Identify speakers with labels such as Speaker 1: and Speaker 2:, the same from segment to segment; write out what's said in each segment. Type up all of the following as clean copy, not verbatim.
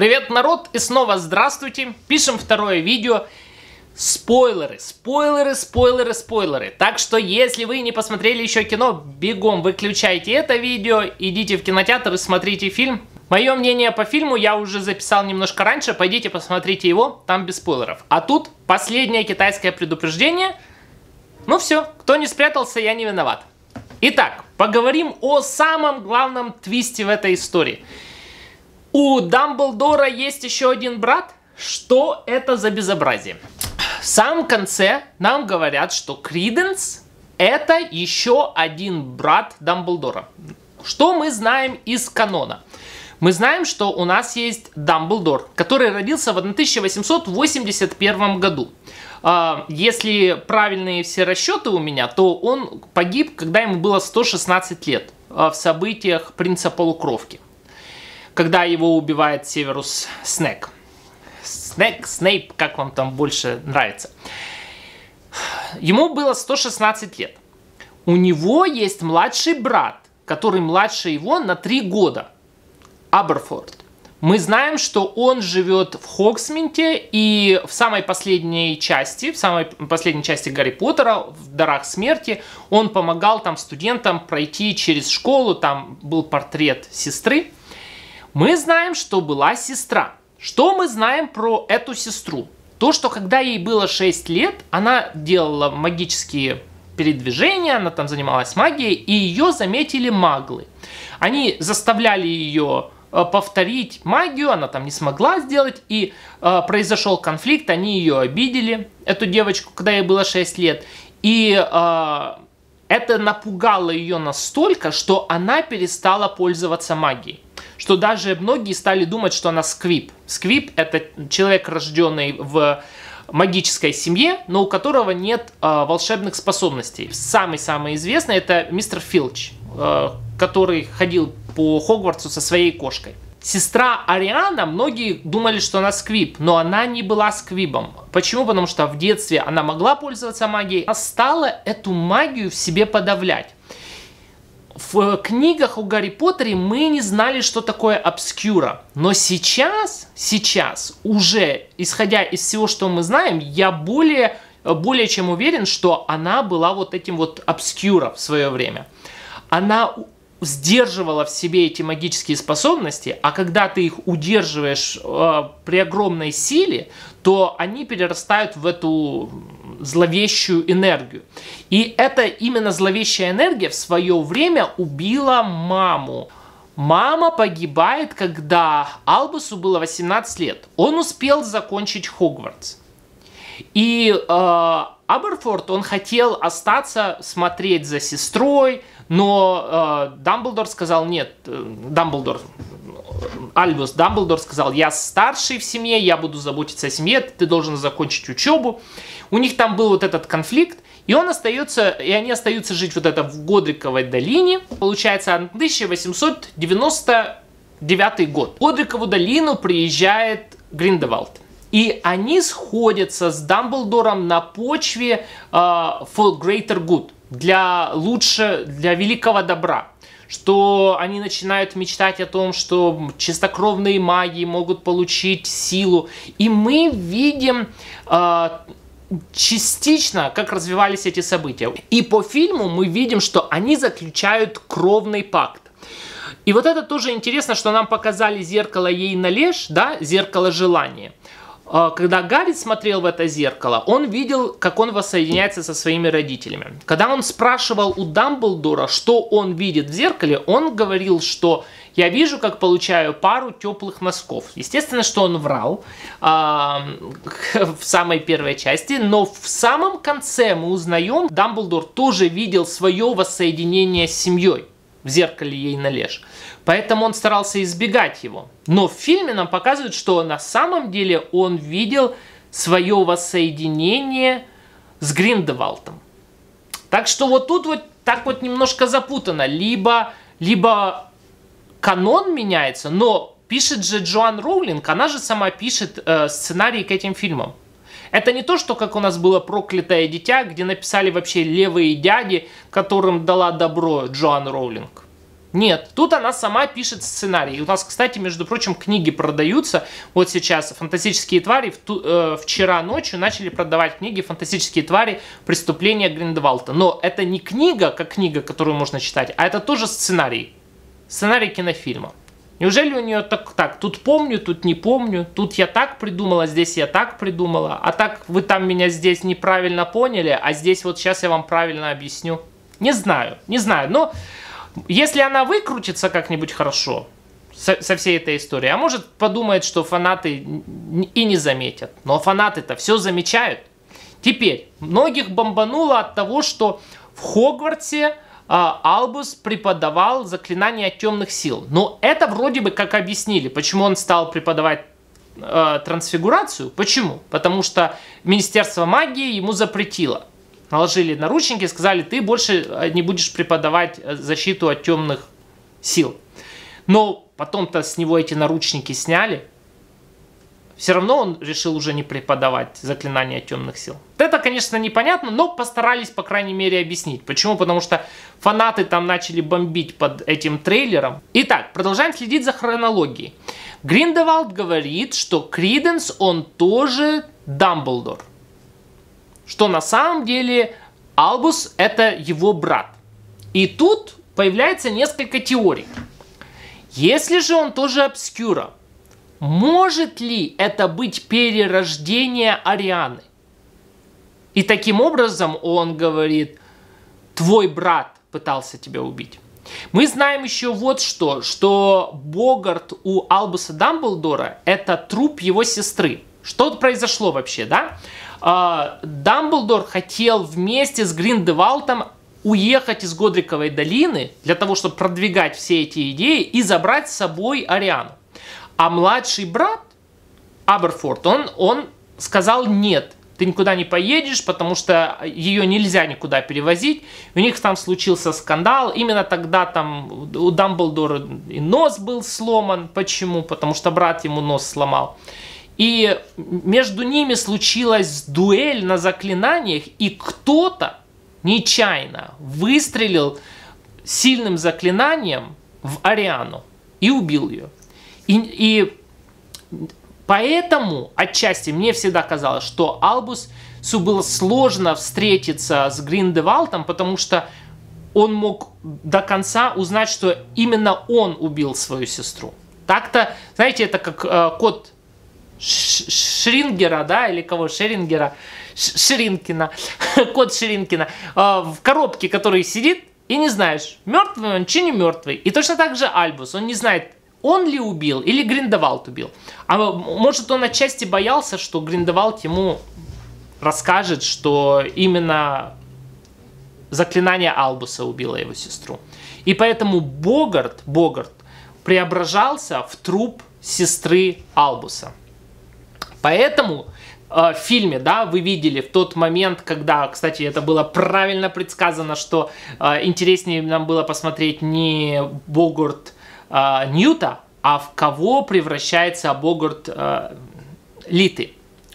Speaker 1: Привет, народ, и снова здравствуйте. Пишем второе видео. Спойлеры. Так что, если вы не посмотрели еще кино, бегом выключайте это видео, идите в кинотеатр и смотрите фильм. Мое мнение по фильму я уже записал немножко раньше, пойдите посмотрите его, там без спойлеров. А тут последнее китайское предупреждение. Ну все, кто не спрятался, я не виноват. Итак, поговорим о самом главном твисте в этой истории. У Дамблдора есть еще один брат. Что это за безобразие? В самом конце нам говорят, что Криденс это еще один брат Дамблдора. Что мы знаем из канона? Мы знаем, что у нас есть Дамблдор, который родился в 1881 году. Если правильные все расчеты у меня, то он погиб, когда ему было 116 лет в событиях Принца Полукровки. Когда его убивает Северус Снейп, как вам там больше нравится. Ему было 116 лет. У него есть младший брат, который младше его на 3 года. Аберфорд. Мы знаем, что он живет в Хогсмите, и в самой последней части Гарри Поттера, в Дарах Смерти, он помогал там студентам пройти через школу, там был портрет сестры. Мы знаем, что была сестра. Что мы знаем про эту сестру? То, что когда ей было 6 лет, она делала магические передвижения, она там занималась магией, и ее заметили маглы. Они заставляли ее повторить магию, она там не смогла сделать, и произошел конфликт, они ее обидели, эту девочку, когда ей было 6 лет, и это напугало ее настолько, что она перестала пользоваться магией. Что даже многие стали думать, что она сквиб. Сквиб это человек, рожденный в магической семье, но у которого нет волшебных способностей. Самый-самый известный это мистер Филч, который ходил по Хогвартсу со своей кошкой. Сестра Ариана, многие думали, что она сквиб, но она не была сквибом. Почему? Потому что в детстве она могла пользоваться магией, а стала эту магию в себе подавлять. В книгах о Гарри Поттере мы не знали, что такое обскюра. Но сейчас, уже исходя из всего, что мы знаем, я более чем уверен, что она была вот этим вот обскюра в свое время. Она сдерживала в себе эти магические способности, а когда ты их удерживаешь при огромной силе, то они перерастают в эту зловещую энергию. И эта именно зловещая энергия в свое время убила маму. Мама погибает, когда Албусу было 18 лет. Он успел закончить Хогвартс. И Аберфорд, он хотел остаться, смотреть за сестрой, но Дамблдор сказал нет. Альбус Дамблдор сказал: я старший в семье, я буду заботиться о семье, ты должен закончить учебу. У них там был вот этот конфликт, и они остаются жить вот это в Годриковой долине. Получается, 1899 год. В Годрикову долину приезжает Гриндевальд. И они сходятся с Дамблдором на почве for greater good, для великого добра. Что они начинают мечтать о том, что чистокровные маги могут получить силу. И мы видим частично, как развивались эти события. И по фильму мы видим, что они заключают кровный пакт. И вот это тоже интересно, что нам показали зеркало ей належь, да, зеркало желания. Когда Гарри смотрел в это зеркало, он видел, как он воссоединяется со своими родителями. Когда он спрашивал у Дамблдора, что он видит в зеркале, он говорил, что я вижу, как получаю пару теплых носков. Естественно, что он врал в самой первой части, но в самом конце мы узнаем, Дамблдор тоже видел свое воссоединение с семьей в зеркале ей належь. Поэтому он старался избегать его. Но в фильме нам показывают, что на самом деле он видел свое воссоединение с Гриндевальдом. Так что вот тут вот так вот немножко запутано. Либо канон меняется, но пишет же Джоан Роулинг, она же сама пишет сценарий к этим фильмам. Это не то, что как у нас было «Проклятое дитя», где написали вообще левые дяди, которым дала добро Джоан Роулинг. Нет, тут она сама пишет сценарий. И у нас, кстати, между прочим, книги продаются. Вот сейчас «Фантастические твари» вчера ночью начали продавать книги «Фантастические твари. Преступления Гриндевальда». Но это не книга, как книга, которую можно читать, а это тоже сценарий. Сценарий кинофильма. Неужели у нее так, тут помню, тут не помню, тут я так придумала, здесь я так придумала, а так вы там меня здесь неправильно поняли, а здесь вот сейчас я вам правильно объясню. Не знаю, но... Если она выкрутится как-нибудь хорошо со всей этой историей, а может подумает, что фанаты и не заметят. Но фанаты-то все замечают. Теперь, многих бомбануло от того, что в Хогвартсе Албус преподавал заклинания темных сил. Но это вроде бы как объяснили, почему он стал преподавать трансфигурацию. Почему? Потому что Министерство магии ему запретило. Наложили наручники и сказали, ты больше не будешь преподавать защиту от темных сил. Но потом-то с него эти наручники сняли. Все равно он решил уже не преподавать заклинания темных сил. Это, конечно, непонятно, но постарались, по крайней мере, объяснить. Почему? Потому что фанаты там начали бомбить под этим трейлером. Итак, продолжаем следить за хронологией. Гриндевальд говорит, что Криденс, он тоже Дамблдор. Что на самом деле Албус это его брат. И тут появляется несколько теорий. Если же он тоже обскюра, может ли это быть перерождение Арианы? И таким образом он говорит, твой брат пытался тебя убить. Мы знаем еще вот что Богарт у Албуса Дамблдора это труп его сестры. Что произошло вообще, да? Дамблдор хотел вместе с Гриндевальдом уехать из Годриковой долины для того, чтобы продвигать все эти идеи и забрать с собой Ариану. А младший брат Аберфорд, он сказал нет, ты никуда не поедешь, потому что ее нельзя никуда перевозить. У них там случился скандал, именно тогда там у Дамблдора и нос был сломан. Почему? Потому что брат ему нос сломал. И между ними случилась дуэль на заклинаниях, и кто-то нечаянно выстрелил сильным заклинанием в Ариану и убил ее. И поэтому отчасти мне всегда казалось, что Албусу было сложно встретиться с Гриндевальдом, потому что он мог до конца узнать, что именно он убил свою сестру. Так-то, знаете, это как кот Шрингера, да, или кого? Шерингера, Ширинкина, кот Ширинкина, в коробке, который сидит, и не знаешь, мертвый он, чи не мертвый. И точно так же Альбус, он не знает, он ли убил, или Гриндевальд убил. А может, он отчасти боялся, что Гриндевальд ему расскажет, что именно заклинание Албуса убило его сестру. И поэтому Богарт преображался в труп сестры Албуса. Поэтому в фильме, да, вы видели в тот момент, когда, кстати, это было правильно предсказано, что интереснее нам было посмотреть не Богарт Ньюта, а в кого превращается Богарт Литы.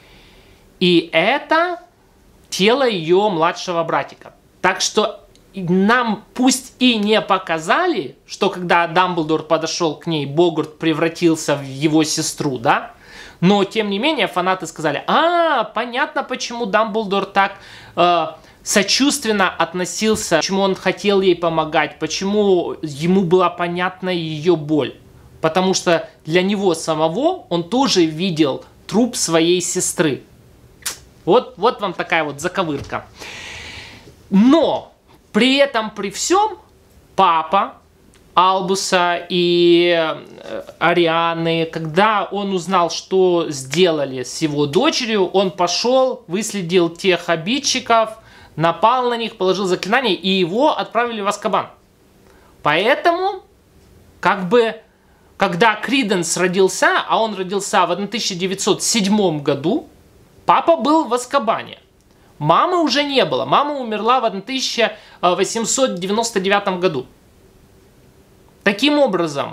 Speaker 1: И это тело ее младшего братика. Так что нам пусть и не показали, что когда Дамблдор подошел к ней, Богарт превратился в его сестру, да? Но, тем не менее, фанаты сказали, понятно, почему Дамблдор так сочувственно относился, почему он хотел ей помогать, почему ему была понятна ее боль. Потому что для него самого он тоже видел труп своей сестры. Вот вам такая вот заковырка. Но при этом, при всем, папа Албуса и Арианы, когда он узнал, что сделали с его дочерью, он пошел, выследил тех обидчиков, напал на них, положил заклинание, и его отправили в Азкабан. Поэтому, как бы, когда Криденс родился, а он родился в 1907 году, папа был в Азкабане. Мамы уже не было. Мама умерла в 1899 году. Таким образом?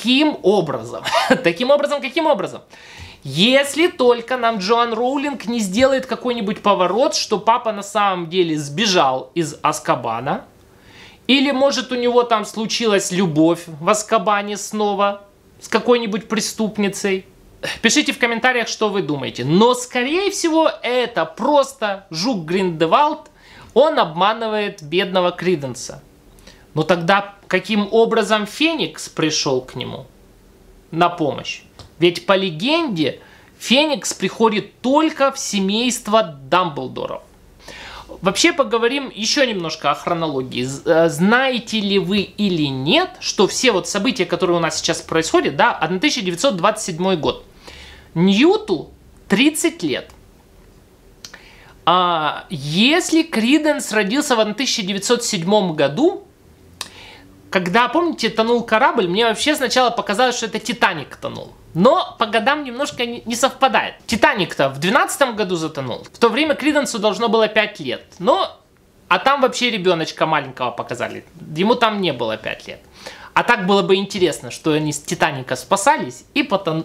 Speaker 1: Если только нам Джоан Роулинг не сделает какой-нибудь поворот, что папа на самом деле сбежал из Азкабана, Или, может, у него там случилась любовь в Азкабане снова с какой-нибудь преступницей. Пишите в комментариях, что вы думаете. Но, скорее всего, это просто жук Гриндевальд. Он обманывает бедного Криденса. Но тогда каким образом Феникс пришел к нему на помощь? Ведь по легенде Феникс приходит только в семейство Дамблдоров. Вообще поговорим еще немножко о хронологии. Знаете ли вы или нет, что все вот события, которые у нас сейчас происходят, да, 1927 год. Ньюту 30 лет. Если Криденс родился в 1907 году, когда, помните, тонул корабль, мне вообще сначала показалось, что это Титаник тонул. Но по годам немножко не совпадает. Титаник-то в 12 году затонул. В то время Криденсу должно было 5 лет. А там вообще ребеночка маленького показали. Ему там не было 5 лет. А так было бы интересно, что они с Титаника спасались и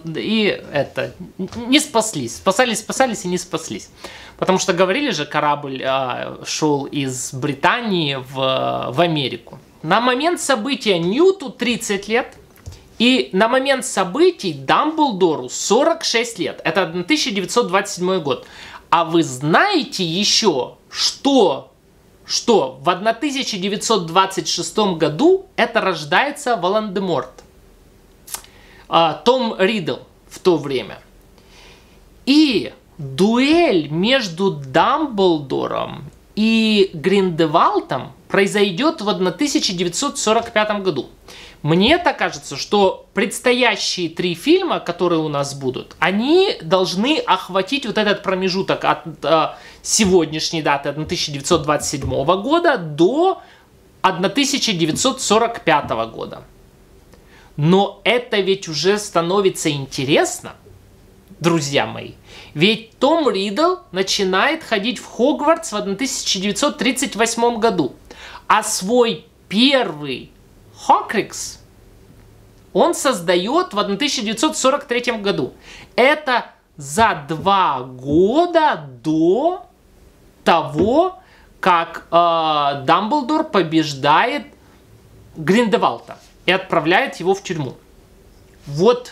Speaker 1: не спаслись. Спасались и не спаслись. Потому что говорили же, корабль шел из Британии в Америку. На момент события Ньюту 30 лет. И на момент событий Дамблдору 46 лет. Это 1927 год. А вы знаете еще, что в 1926 году это рождается Волан-де-Морт. Том Ридл в то время. И дуэль между Дамблдором и Гриндевальдом произойдет в 1945 году. Мне так кажется, что предстоящие 3 фильма, которые у нас будут, они должны охватить вот этот промежуток от сегодняшней даты 1927 года до 1945 года. Но это ведь уже становится интересно, друзья мои. Ведь Том Ридл начинает ходить в Хогвартс в 1938 году. А свой первый Хоркрикс он создает в 1943 году. Это за 2 года до того, как Дамблдор побеждает Гриндевальда и отправляет его в тюрьму. Вот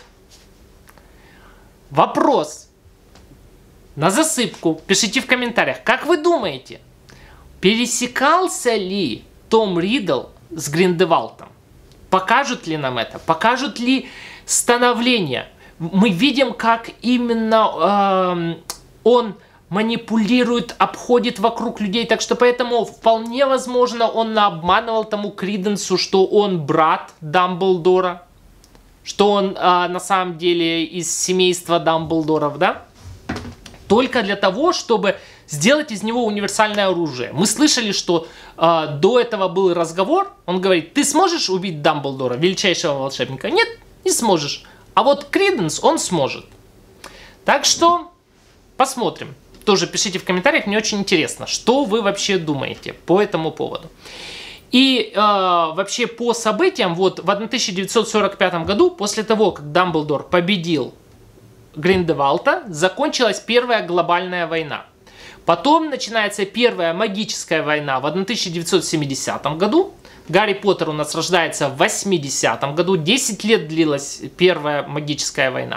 Speaker 1: вопрос на засыпку. Пишите в комментариях, как вы думаете, пересекался ли Том Ридл с Гриндевальдом? Покажут ли нам это? Покажут ли становление? Мы видим, как именно он манипулирует, обходит вокруг людей. Так что поэтому вполне возможно он обманывал тому Криденсу, что он брат Дамблдора. Что он на самом деле из семейства Дамблдоров, да? Только для того, чтобы сделать из него универсальное оружие. Мы слышали, что до этого был разговор. Он говорит, ты сможешь убить Дамблдора, величайшего волшебника? Нет, не сможешь. А вот Криденс, он сможет. Так что посмотрим. Тоже пишите в комментариях, мне очень интересно, что вы вообще думаете по этому поводу. И вообще по событиям, вот в 1945 году, после того, как Дамблдор победил Гриндевальда, закончилась Первая глобальная война. Потом начинается Первая магическая война в 1970 году. Гарри Поттер у нас рождается в 80 году. 10 лет длилась Первая магическая война.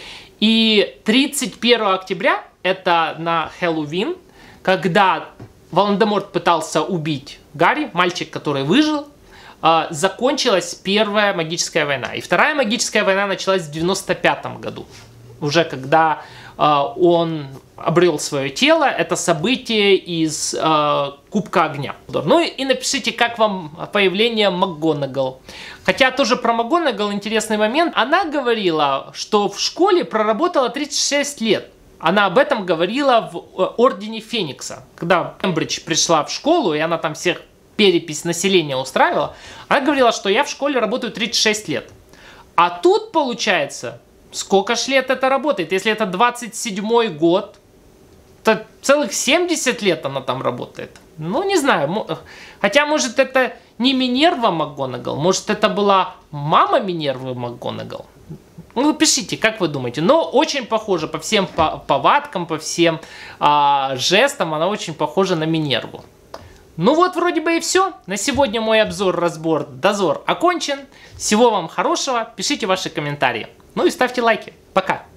Speaker 1: И 31 октября, это на Хэллоуин, когда Волан-де-Морт пытался убить Гарри, мальчик, который выжил, закончилась Первая магическая война. И Вторая магическая война началась в 95 году. Уже когда он обрел свое тело, это событие из Кубка Огня. Ну и напишите, как вам появление МакГонагал. Хотя тоже про МакГонагал интересный момент. Она говорила, что в школе проработала 36 лет. Она об этом говорила в Ордене Феникса. Когда Кембридж пришла в школу, и она там всех перепись населения устраивала, она говорила, что я в школе работаю 36 лет. А тут получается... Сколько ж лет это работает? Если это 27-й год, то целых 70 лет она там работает. Ну, не знаю. Хотя, может, это не Минерва МакГонагал, может, это была мама Минервы МакГонагал. Ну, пишите, как вы думаете. Но очень похоже по всем повадкам, по всем жестам, она очень похожа на Минерву. Ну вот, вроде бы и все. На сегодня мой обзор-разбор Дозор окончен. Всего вам хорошего. Пишите ваши комментарии. Ну и ставьте лайки. Пока.